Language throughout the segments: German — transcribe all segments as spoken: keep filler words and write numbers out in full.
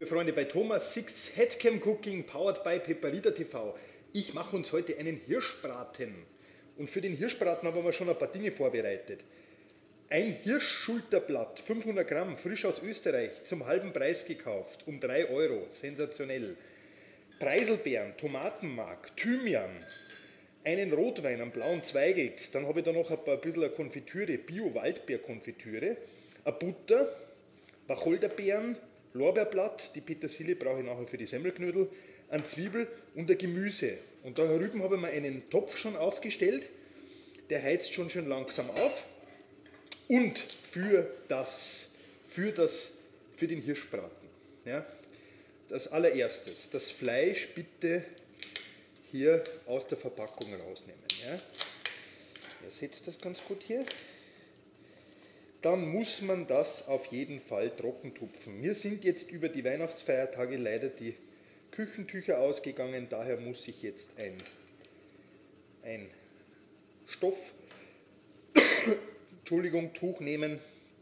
Freunde, bei Thomas Six Headcam Cooking, powered by Pepparida T V. Ich mache uns heute einen Hirschbraten. Und für den Hirschbraten haben wir schon ein paar Dinge vorbereitet. Ein Hirschschulterblatt, fünfhundert Gramm, frisch aus Österreich, zum halben Preis gekauft, um drei Euro, sensationell. Preiselbeeren, Tomatenmark, Thymian, einen Rotwein, einen blauen Zweigelt, dann habe ich da noch ein, paar, ein bisschen eine Konfitüre, Bio-Waldbeer-Konfitüre, eine Butter, Wacholderbeeren, Lorbeerblatt, die Petersilie brauche ich nachher für die Semmelknödel, eine Zwiebel und ein Gemüse. Und da herüben habe ich mir einen Topf schon aufgestellt, der heizt schon schön langsam auf. Und für das, für das, für den Hirschbraten, ja, das allererstes, das Fleisch bitte hier aus der Verpackung rausnehmen. Ja. Ihr seht das ganz gut hier. Dann muss man das auf jeden Fall trocken tupfen. Mir sind jetzt über die Weihnachtsfeiertage leider die Küchentücher ausgegangen, daher muss ich jetzt ein, ein Stoff, Entschuldigung, Tuch nehmen.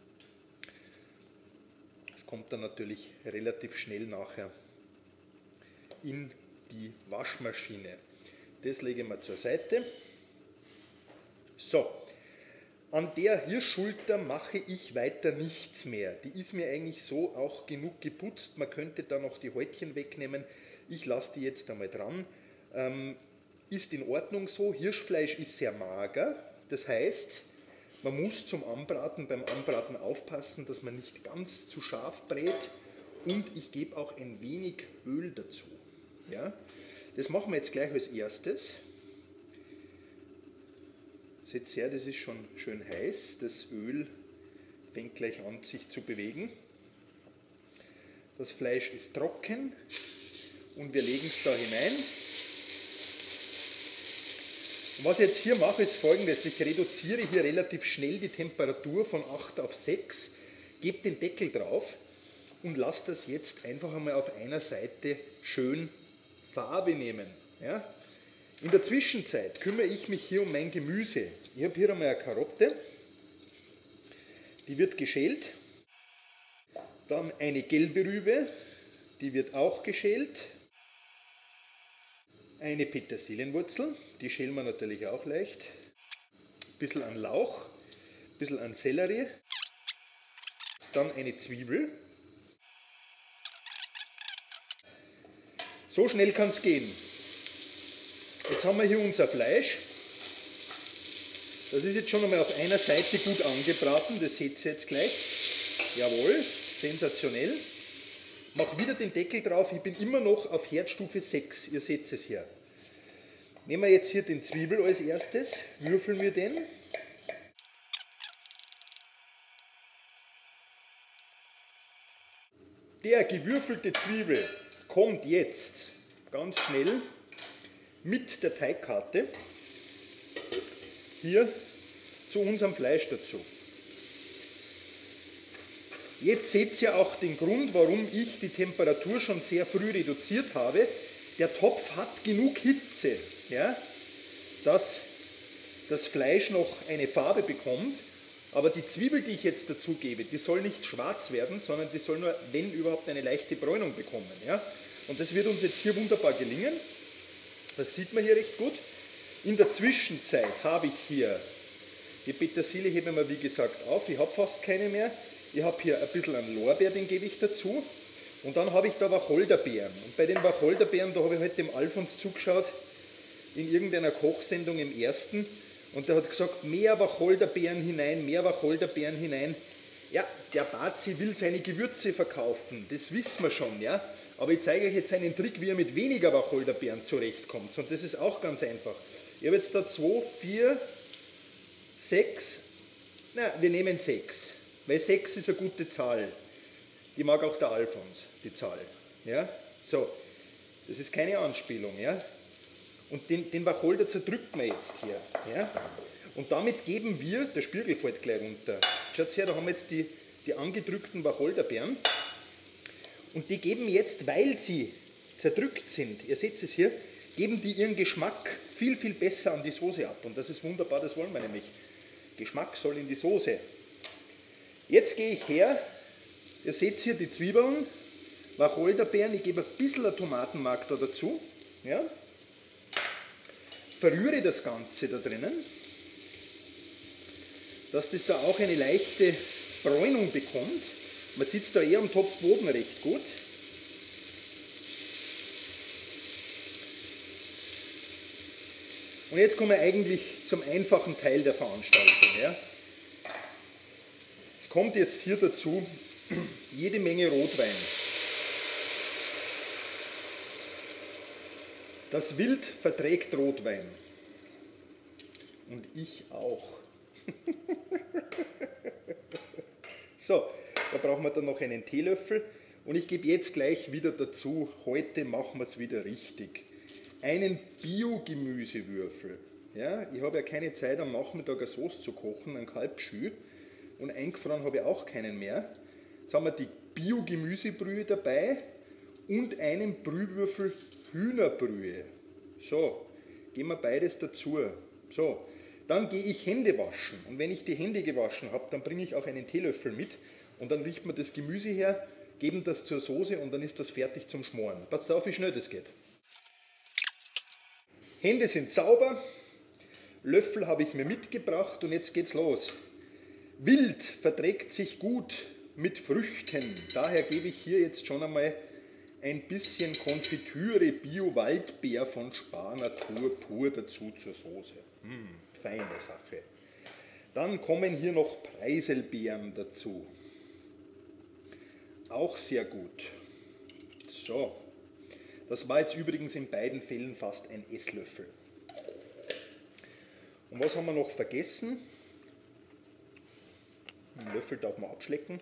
Das kommt dann natürlich relativ schnell nachher in die Waschmaschine. Das lege ich mal zur Seite. So. An der Hirschschulter mache ich weiter nichts mehr. Die ist mir eigentlich so auch genug geputzt. Man könnte da noch die Häutchen wegnehmen. Ich lasse die jetzt einmal dran. Ähm, ist in Ordnung so. Hirschfleisch ist sehr mager. Das heißt, man muss zum Anbraten, beim Anbraten aufpassen, dass man nicht ganz zu scharf brät. Und ich gebe auch ein wenig Öl dazu. Ja? Das machen wir jetzt gleich als erstes. Seht her, das ist schon schön heiß, das Öl fängt gleich an sich zu bewegen. Das Fleisch ist trocken und wir legen es da hinein. Und was ich jetzt hier mache, ist folgendes: Ich reduziere hier relativ schnell die Temperatur von acht auf sechs, gebe den Deckel drauf und lasse das jetzt einfach einmal auf einer Seite schön Farbe nehmen. Ja? In der Zwischenzeit kümmere ich mich hier um mein Gemüse. Ich habe hier einmal eine Karotte, die wird geschält. Dann eine gelbe Rübe, die wird auch geschält. Eine Petersilienwurzel, die schälen wir natürlich auch leicht. Ein bisschen an Lauch, ein bisschen an Sellerie. Dann eine Zwiebel. So schnell kann es gehen. Jetzt haben wir hier unser Fleisch. Das ist jetzt schon einmal auf einer Seite gut angebraten, das seht ihr jetzt gleich. Jawohl, sensationell. Mach wieder den Deckel drauf, ich bin immer noch auf Herdstufe sechs, ihr seht es hier. Nehmen wir jetzt hier den Zwiebel als erstes, würfeln wir den. Der gewürfelte Zwiebel kommt jetzt ganz schnell mit der Teigkarte hier zu unserem Fleisch dazu. Jetzt seht ihr auch den Grund, warum ich die Temperatur schon sehr früh reduziert habe. Der Topf hat genug Hitze, ja, dass das Fleisch noch eine Farbe bekommt, aber die Zwiebel, die ich jetzt dazu gebe, die soll nicht schwarz werden, sondern die soll nur, wenn überhaupt, eine leichte Bräunung bekommen. Ja. Und das wird uns jetzt hier wunderbar gelingen. Das sieht man hier recht gut. In der Zwischenzeit habe ich hier, die Petersilie hebe ich mir wie gesagt auf, ich habe fast keine mehr. Ich habe hier ein bisschen an Lorbeer, den gebe ich dazu. Und dann habe ich da Wacholderbeeren. Und bei den Wacholderbeeren, da habe ich heute dem Alfons zugeschaut, in irgendeiner Kochsendung im ersten. Und der hat gesagt, mehr Wacholderbeeren hinein, mehr Wacholderbeeren hinein. Ja, der Bazi will seine Gewürze verkaufen, das wissen wir schon, ja. Aber ich zeige euch jetzt einen Trick, wie ihr mit weniger Wacholderbeeren zurechtkommt. Und das ist auch ganz einfach. Ich habe jetzt da zwei, vier, sechs, na, wir nehmen sechs, weil sechs ist eine gute Zahl. Die mag auch der Alfons, die Zahl. Ja? So, das ist keine Anspielung. Ja? Und den, den Wacholder zerdrückt man jetzt hier. Ja? Und damit geben wir, der Spiegel fällt gleich runter. Schaut her, da haben wir jetzt die, die angedrückten Wacholderbeeren. Und die geben jetzt, weil sie zerdrückt sind, ihr seht es hier, geben die ihren Geschmack viel, viel besser an die Soße ab. Und das ist wunderbar, das wollen wir nämlich. Geschmack soll in die Soße. Jetzt gehe ich her, ihr seht hier die Zwiebeln, Wacholderbeeren, ich gebe ein bisschen Tomatenmark da dazu. Ja. Verrühre das Ganze da drinnen, dass das da auch eine leichte Bräunung bekommt. Man sieht es da eher am Topfboden recht gut. Und jetzt kommen wir eigentlich zum einfachen Teil der Veranstaltung. Ja. Es kommt jetzt hier dazu jede Menge Rotwein. Das Wild verträgt Rotwein. Und ich auch. So, da brauchen wir dann noch einen Teelöffel. Und ich gebe jetzt gleich wieder dazu, heute machen wir es wieder richtig. Einen Bio-Gemüsewürfel. Ja, ich habe ja keine Zeit am Nachmittag eine Sauce zu kochen, einen Kalbschü. Und eingefroren habe ich auch keinen mehr. Jetzt haben wir die Bio-Gemüsebrühe dabei und einen Brühwürfel Hühnerbrühe. So, geben wir beides dazu. So, dann gehe ich Hände waschen. Und wenn ich die Hände gewaschen habe, dann bringe ich auch einen Teelöffel mit. Und dann richten wir das Gemüse her, geben das zur Soße und dann ist das fertig zum Schmoren. Passt auf, wie schnell das geht. Hände sind sauber, Löffel habe ich mir mitgebracht und jetzt geht's los. Wild verträgt sich gut mit Früchten, daher gebe ich hier jetzt schon einmal ein bisschen Konfitüre Bio-Waldbeer von Spar Natur pur dazu zur Soße. Hm, feine Sache. Dann kommen hier noch Preiselbeeren dazu. Auch sehr gut. So. Das war jetzt übrigens in beiden Fällen fast ein Esslöffel. Und was haben wir noch vergessen? Einen Löffel darf man abschlecken.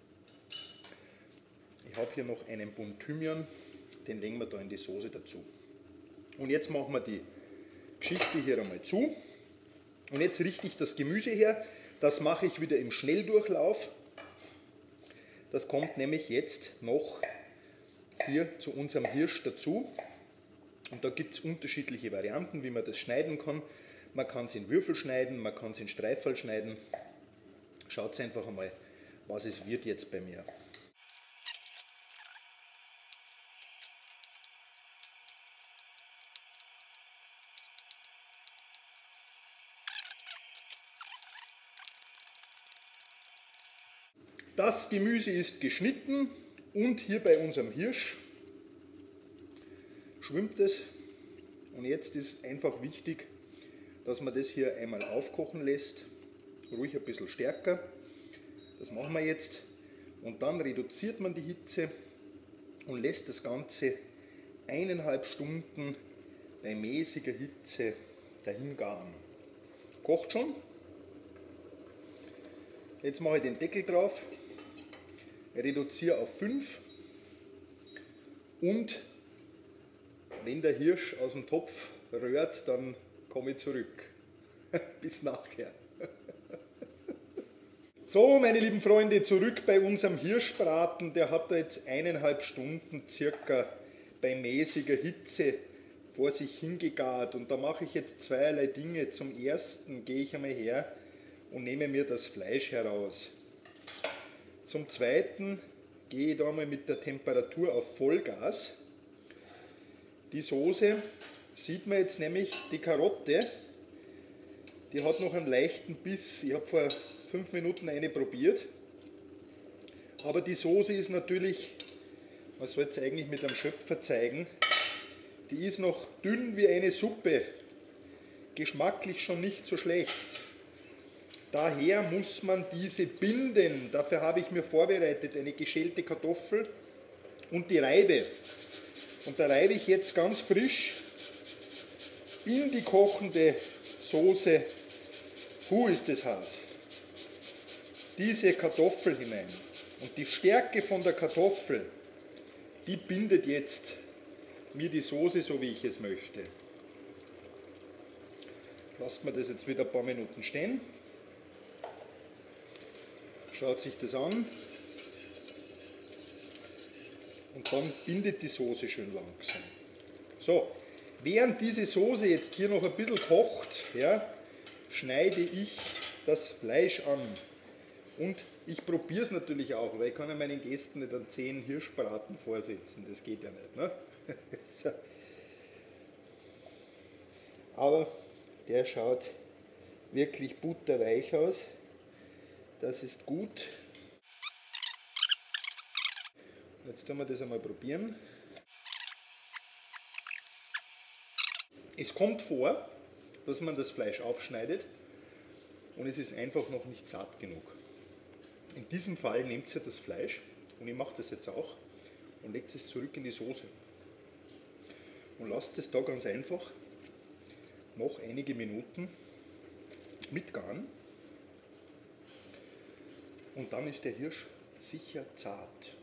Ich habe hier noch einen Bund Thymian, den legen wir da in die Soße dazu. Und jetzt machen wir die Geschichte hier einmal zu. Und jetzt richte ich das Gemüse her. Das mache ich wieder im Schnelldurchlauf. Das kommt nämlich jetzt noch hier zu unserem Hirsch dazu. Und da gibt es unterschiedliche Varianten, wie man das schneiden kann. Man kann es in Würfel schneiden, man kann es in Streiferl schneiden. Schaut einfach einmal, was es wird jetzt bei mir. Das Gemüse ist geschnitten. Und hier bei unserem Hirsch schwimmt es. Und jetzt ist einfach wichtig, dass man das hier einmal aufkochen lässt. Ruhig ein bisschen stärker. Das machen wir jetzt. Und dann reduziert man die Hitze und lässt das Ganze eineinhalb Stunden bei mäßiger Hitze dahin garen. Kocht schon. Jetzt mache ich den Deckel drauf. Reduziere auf fünf und wenn der Hirsch aus dem Topf röhrt, dann komme ich zurück. Bis nachher. So, meine lieben Freunde, zurück bei unserem Hirschbraten. Der hat da jetzt eineinhalb Stunden circa bei mäßiger Hitze vor sich hingegart. Und da mache ich jetzt zweierlei Dinge. Zum ersten gehe ich einmal her und nehme mir das Fleisch heraus. Zum Zweiten gehe ich da mal mit der Temperatur auf Vollgas. Die Soße sieht man jetzt nämlich, die Karotte, die hat noch einen leichten Biss. Ich habe vor fünf Minuten eine probiert. Aber die Soße ist natürlich, man soll es eigentlich mit einem Schöpfer zeigen, die ist noch dünn wie eine Suppe. Geschmacklich schon nicht so schlecht. Daher muss man diese binden. Dafür habe ich mir vorbereitet eine geschälte Kartoffel und die Reibe. Und da reibe ich jetzt ganz frisch in die kochende Soße, Hu ist das heiß, diese Kartoffel hinein. Und die Stärke von der Kartoffel, die bindet jetzt mir die Soße so, wie ich es möchte. Lasst mir das jetzt wieder ein paar Minuten stehen. Schaut sich das an und dann bindet die Soße schön langsam. So, während diese Soße jetzt hier noch ein bisschen kocht, ja, schneide ich das Fleisch an. Und ich probiere es natürlich auch, weil ich kann ja meinen Gästen nicht an zehn Hirschbraten vorsetzen, das geht ja nicht. Ne? So. Aber der schaut wirklich butterweich aus, das ist gut. Jetzt tun wir das einmal probieren. Es kommt vor, dass man das Fleisch aufschneidet und es ist einfach noch nicht zart genug. In diesem Fall nehmt ihr das Fleisch, und ich mache das jetzt auch, und legt es zurück in die Soße. Und lasst es da ganz einfach noch einige Minuten mitgaren. Und dann ist der Hirsch sicher zart.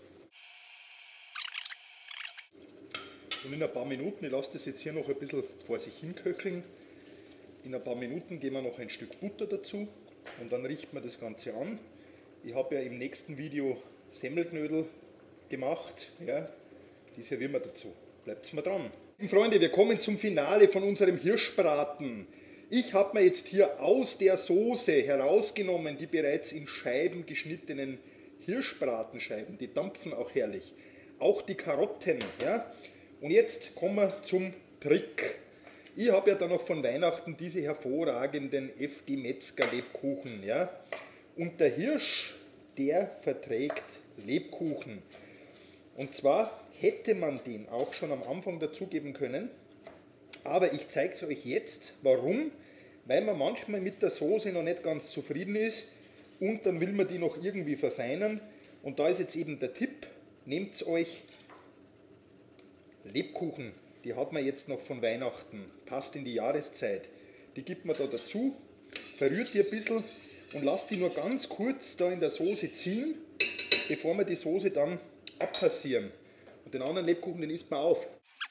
Und in ein paar Minuten, ich lasse das jetzt hier noch ein bisschen vor sich hin köcheln, in ein paar Minuten geben wir noch ein Stück Butter dazu und dann richten wir das Ganze an. Ich habe ja im nächsten Video Semmelknödel gemacht, ja, die servieren wir dazu. Bleibt mal dran. Freunde, wir kommen zum Finale von unserem Hirschbraten. Ich habe mir jetzt hier aus der Soße herausgenommen die bereits in Scheiben geschnittenen Hirschbratenscheiben, die dampfen auch herrlich. Auch die Karotten, ja. Und jetzt kommen wir zum Trick. Ich habe ja dann noch von Weihnachten diese hervorragenden F G Metzger Lebkuchen. Ja? Und der Hirsch, der verträgt Lebkuchen. Und zwar hätte man den auch schon am Anfang dazugeben können. Aber ich zeige es euch jetzt. Warum? Weil man manchmal mit der Soße noch nicht ganz zufrieden ist und dann will man die noch irgendwie verfeinern. Und da ist jetzt eben der Tipp, nehmt euch Lebkuchen, die hat man jetzt noch von Weihnachten, passt in die Jahreszeit. Die gibt man da dazu, verrührt die ein bisschen und lasst die nur ganz kurz da in der Soße ziehen, bevor wir die Soße dann abpassieren. Und den anderen Lebkuchen, den isst man auf.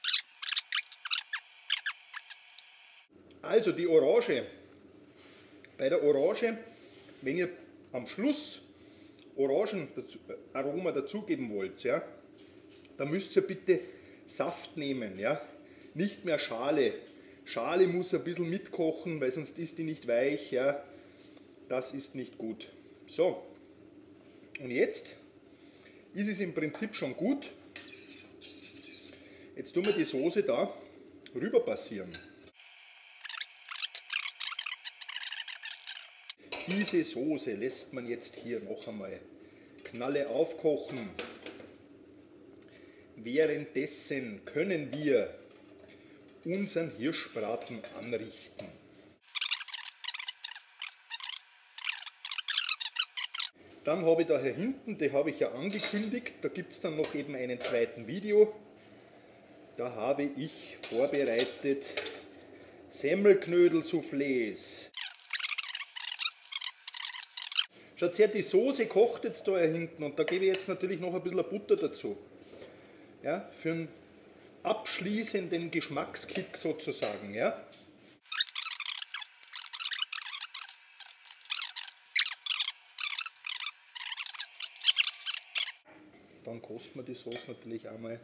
Also die Orange. Bei der Orange, wenn ihr am Schluss Orangenaroma dazugeben wollt, ja, dann müsst ihr bitte Saft nehmen, ja, nicht mehr Schale. Schale muss ein bisschen mitkochen, weil sonst ist die nicht weich, ja, das ist nicht gut. So, und jetzt ist es im Prinzip schon gut. Jetzt tun wir die Soße da rüber passieren. Diese Soße lässt man jetzt hier noch einmal Knalle aufkochen. Währenddessen können wir unseren Hirschbraten anrichten. Dann habe ich da hier hinten, die habe ich ja angekündigt, da gibt es dann noch eben einen zweiten Video. Da habe ich vorbereitet Semmelknödel-Soufflés. Schaut her, die Soße kocht jetzt da hier hinten und da gebe ich jetzt natürlich noch ein bisschen Butter dazu. Ja, für einen abschließenden Geschmackskick sozusagen. Ja. Dann kosten wir die Soße natürlich einmal.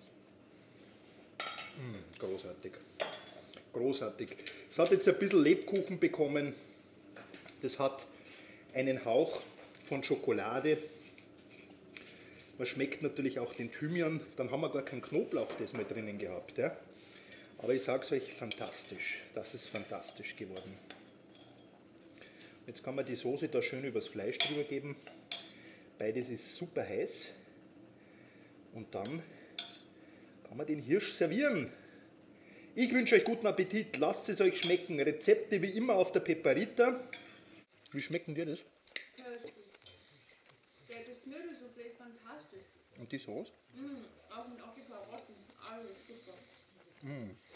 Mmh, großartig. Großartig. Es hat jetzt ein bisschen Lebkuchen bekommen. Das hat einen Hauch von Schokolade. Man schmeckt natürlich auch den Thymian, dann haben wir gar keinen Knoblauch das mal drinnen gehabt. Ja? Aber ich sage es euch, fantastisch, das ist fantastisch geworden. Jetzt kann man die Soße da schön übers Fleisch drüber geben. Beides ist super heiß. Und dann kann man den Hirsch servieren. Ich wünsche euch guten Appetit, lasst es euch schmecken. Rezepte wie immer auf der Pepparita. Wie schmecken dir das? Ja, ist gut. Der, das Knödelsoufflé ist fantastisch. Und die Sauce? Mm, auch, auch die Karotten, alles super. Mm.